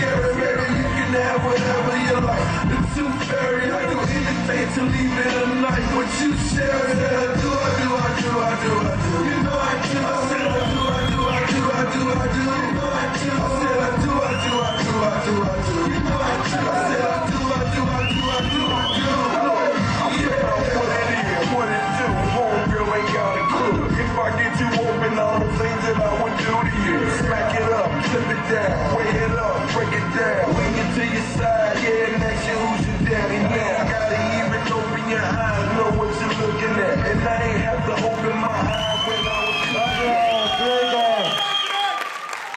scary, baby, you can have whatever you like. The tooth fairy, I do anything to leave it a night. What you share, I do. You know I do. I said I do. You know I do. I said I do. You know I do. I said I do. What it do? Homegirl ain't got a clue. If I get you open, all the things that I would do to you. Smack it up, flip it down, weigh it up, break it down. Wing it to your side, yeah, and ask you who's your daddy. Yeah, I gotta even open your eyes, know what you're looking at. And I ain't have to open my eyes.